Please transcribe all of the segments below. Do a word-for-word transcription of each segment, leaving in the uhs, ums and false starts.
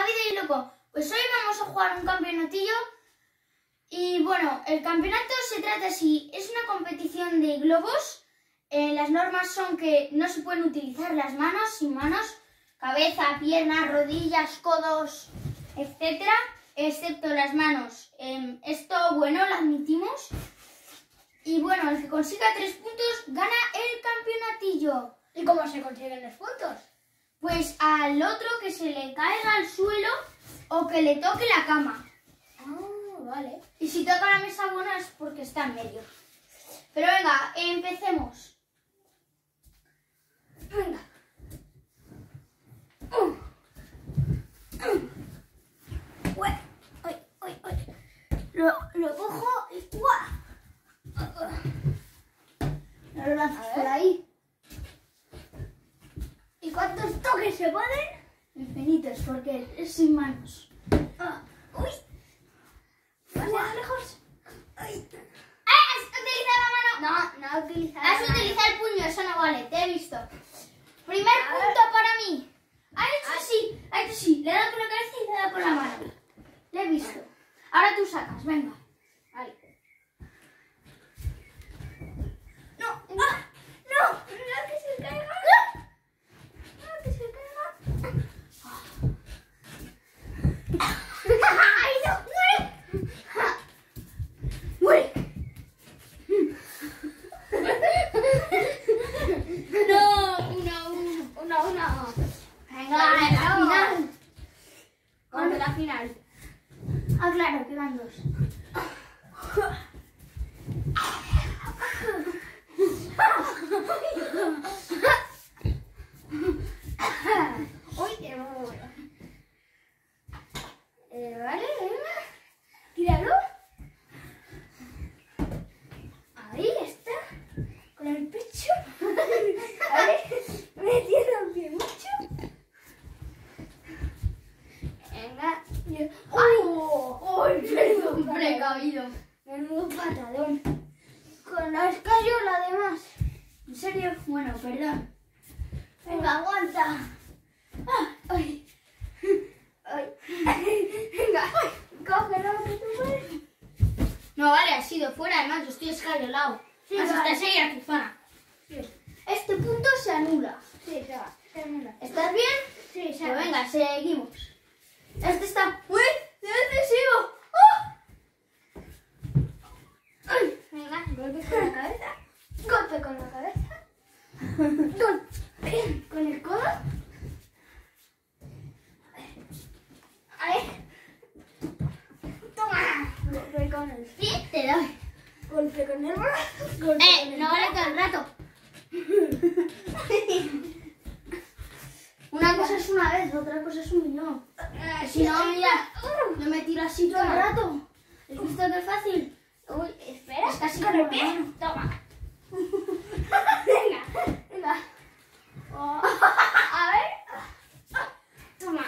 David y Loco. Pues hoy vamos a jugar un campeonatillo. Y bueno, el campeonato se trata así. Es una competición de globos. Eh, las normas son que no se pueden utilizar las manos, sin manos. Cabeza, piernas, rodillas, codos, etcétera. Excepto las manos. Eh, esto, bueno, lo admitimos. Y bueno, el que consiga tres puntos gana el campeonatillo. ¿Y cómo se consiguen los puntos? Pues al otro que se le caiga al suelo o que le toque la cama. Ah, vale. Y si toca la mesa, bueno, es porque está en medio. Pero venga, empecemos. Venga. Uy, uy, uy, uy. Lo, lo cojo y ¡guau! Lo lanzas por ahí. ¿Y cuántos toques se pueden? Infinitos, porque es sin manos. Ah, uy. ¿Más Guau. lejos? Ay. ¡Ah! ¿Has utilizado la mano? No, no he utilizado. Has la mano. utilizado el puño, eso no vale, te he visto. Primer A ver. punto para mí. Ha hecho así, ha hecho así. Le he dado con la cabeza y le he dado con la mano. Le he visto. Ahora tú sacas, venga. Vale. No, ¡Ah! ¡No! ¡No que se caiga! ¡No! ¡No que se caiga! ¡Ay, no! ¡Muere! ¡Muere! No, uno, uno. Una, una. Venga, Vale, la no. final. ¿Cuándo es la final? Ah, claro, quedan dos. Uy, qué bueno. Eh, vale, venga. Tíralo. Ahí está. Con el pecho. Vale. Metiendo bien mucho. Venga. Yo- ¡Oh! ¡Uy, perdón! Precavido. Menudo patadón. Con las cayolas además. ¿En serio? Bueno, perdón. Venga, aguanta. Ah, ay. Ay. Venga, cógelo que tú puedes. No, vale, ha sido fuera, además yo estoy escayolado. Sí, Más vale. estás ahí a tu zona. Sí, Este punto se anula. sí, se va. Termina. ¿Estás bien? Sí, se Pues va. venga, seguimos. Este está muy decisivo. ¡Oh! Ay, venga, golpe con la cabeza. Golpe con la cabeza. Golpe con el codo. A ver. Toma. Golpe con el pie. Te doy. Golpe con el brazo. Golpe Eh, con el no vale todo el rato. Una cosa es una vez, otra cosa es un millón. brazo. Si no, mira, yo me tiro así todo el rato. ¿Has visto qué fácil? Uy, espera. Es casi con como el pie. la mano. Toma. Venga, venga. Oh, a ver. Toma.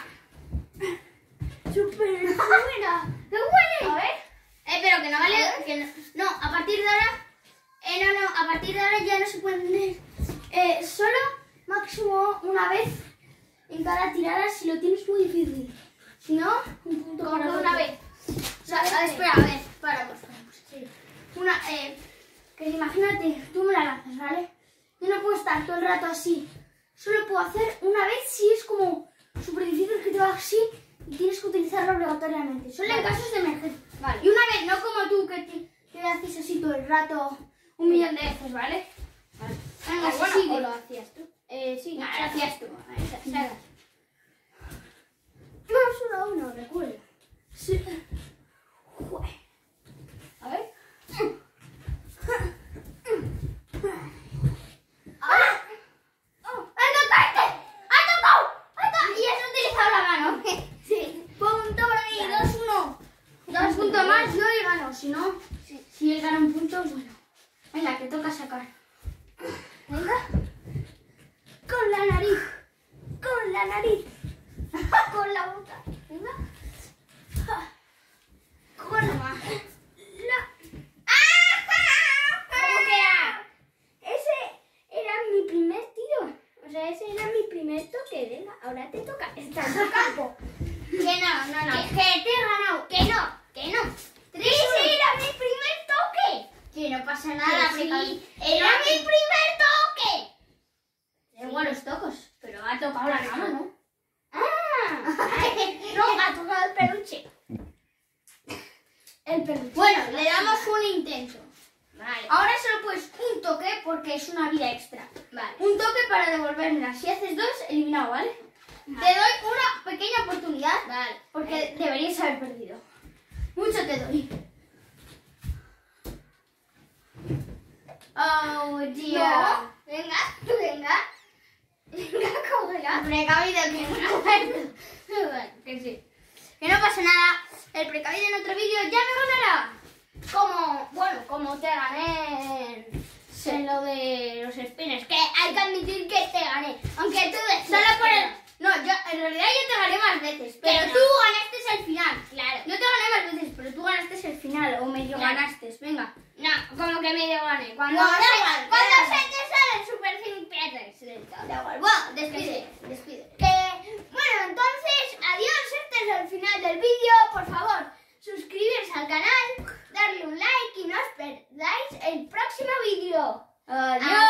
Súper buena. ¡Qué huele! A ver. Eh, pero que no vale. Que no, no, a partir de ahora. Eh, no, no, a partir de ahora ya no se pueden tener. Eh, solo máximo una vez en cada tirada si lo tienes muy difícil. Si no, un punto Como para que una una vez. O sea, a ver, espera, a ver, paramos, paramos. Sí. Una, eh, que imagínate, tú me la lanzas, ¿vale? Yo no puedo estar todo el rato así. Solo puedo hacer una vez si es como súper difícil que te va así y tienes que utilizarlo obligatoriamente. Solo en Vale. casos de emergencia. Vale. Y una vez, no como tú que te, que haces así todo el rato un millón de veces, ¿vale? Vale. Venga, Ah, sí, bueno, sigue. ¿o lo hacías tú? Eh, sí, No, lo lo hacías tú. Venga. Vamos uno a uno, recuerda. Sí. Jue. A ver. ¡Ah! ¡Oh! ¡Ha tocado este! ¡Ha tocado! ¡Ha tocado! Y has utilizado la mano. Sí. Punto para mí, Claro. dos uno. Dos puntos más, yo y gano. Si no, Sí. si él gana un punto, bueno. Venga, te toca sacar. Venga. Con la nariz. Con la nariz. Con la boca. Venga. Con la... la... ¿Cómo queda? Ese era mi primer tiro. O sea, ese era mi primer toque. Venga, ahora te toca. Está en tu campo. Que no, no, no. Que, que te he ganado. Que no, que no. Sí, sí, era mi primer toque. Que no pasa nada, Que sí, precaución. era mi primer toque. Tengo los tocos, pero ha tocado la cama, ¿no? Ah, no, ha tocado el peluche. El peluche. Bueno, le damos un intento. Vale. Ahora solo puedes un toque porque es una vida extra. Vale. Un toque para devolvérmela. Si haces dos, eliminado, ¿vale? Vale. Te doy una pequeña oportunidad Vale. porque deberías haber perdido. Mucho te doy. Oh, dear. No. Venga, venga. Venga, cógela. Precavido que no muerto. Que sí. Que no pasa nada. El precavido en otro vídeo ya me ganará. Como, bueno, como te gané en, Sí. en lo de los spinners, que hay que admitir que te gané, aunque tú decías Solo por que el... No, yo en realidad yo te gané más veces, pero no. tú ganaste el final. Claro. Yo te gané más veces, pero tú ganaste el final o medio Claro. ganaste. Venga. No, como que medio gané. Cuando, No, da se, igual, cuando da se te sale el Super King pierdes del todo. Da igual. Bueno, despide, despide. Que, bueno, entonces, adiós, este es el final del vídeo. Por favor, suscribirse al canal, darle un like y no os perdáis el próximo vídeo. Adiós.